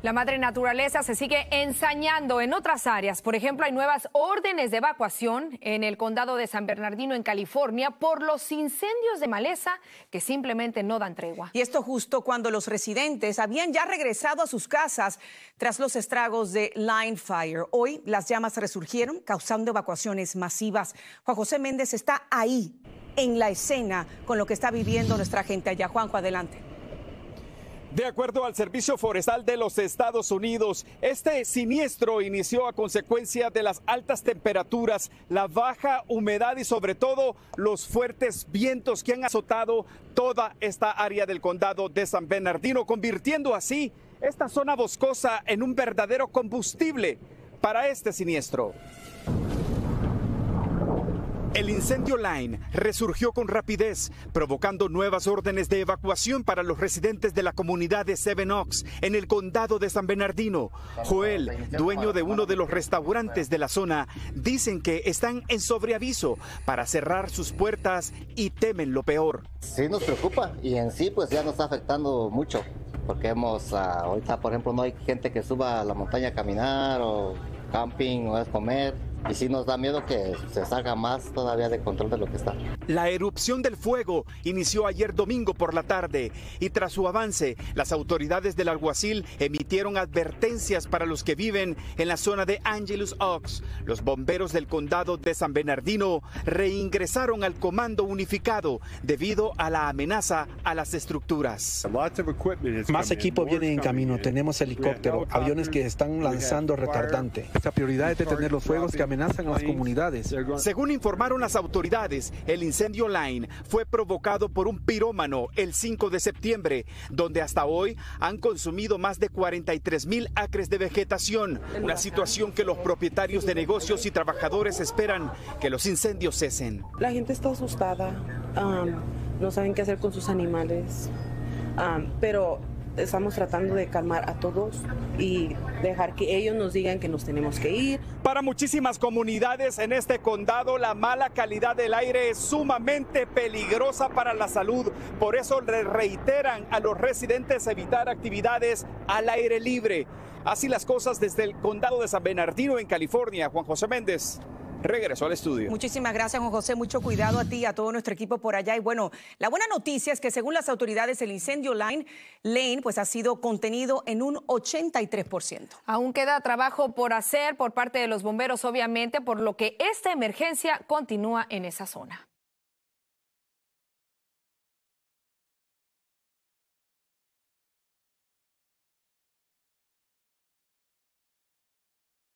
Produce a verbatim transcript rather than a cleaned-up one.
La madre naturaleza se sigue ensañando en otras áreas. Por ejemplo, hay nuevas órdenes de evacuación en el condado de San Bernardino, en California, por los incendios de maleza que simplemente no dan tregua. Y esto justo cuando los residentes habían ya regresado a sus casas tras los estragos de Line Fire. Hoy las llamas resurgieron, causando evacuaciones masivas. Juan José Méndez está ahí, en la escena, con lo que está viviendo nuestra gente allá. Juanjo, adelante. De acuerdo al Servicio Forestal de los Estados Unidos, este siniestro inició a consecuencia de las altas temperaturas, la baja humedad y sobre todo los fuertes vientos que han azotado toda esta área del condado de San Bernardino, convirtiendo así esta zona boscosa en un verdadero combustible para este siniestro. El incendio Line resurgió con rapidez, provocando nuevas órdenes de evacuación para los residentes de la comunidad de Seven Oaks, en el condado de San Bernardino. Joel, dueño de uno de los restaurantes de la zona, dicen que están en sobreaviso para cerrar sus puertas y temen lo peor. Sí nos preocupa y en sí pues ya nos está afectando mucho, porque hemos, uh, ahorita por ejemplo no hay gente que suba a la montaña a caminar o camping o a comer. Y sí nos da miedo que se salga más todavía de control de lo que está. La erupción del fuego inició ayer domingo por la tarde y tras su avance, las autoridades del alguacil emitieron advertencias para los que viven en la zona de Angelus Oaks. Los bomberos del condado de San Bernardino reingresaron al comando unificado debido a la amenaza a las estructuras. Más equipo viene en camino. Tenemos helicóptero, aviones que están lanzando retardante. Nuestra prioridad es detener los fuegos que amenazan a las comunidades. Según informaron las autoridades, el incendio Line fue provocado por un pirómano el cinco de septiembre, donde hasta hoy han consumido más de cuarenta y tres mil acres de vegetación, una situación que los propietarios de negocios y trabajadores esperan que los incendios cesen. La gente está asustada, um, no saben qué hacer con sus animales, um, pero estamos tratando de calmar a todos y dejar que ellos nos digan que nos tenemos que ir. Para muchísimas comunidades en este condado, la mala calidad del aire es sumamente peligrosa para la salud. Por eso le reiteran a los residentes evitar actividades al aire libre. Así las cosas desde el condado de San Bernardino, en California. Juan José Méndez. Regreso al estudio. Muchísimas gracias, Juan José. Mucho cuidado a ti y a todo nuestro equipo por allá. Y bueno, la buena noticia es que según las autoridades, el incendio Line Lane pues ha sido contenido en un ochenta y tres por ciento. Aún queda trabajo por hacer por parte de los bomberos, obviamente, por lo que esta emergencia continúa en esa zona.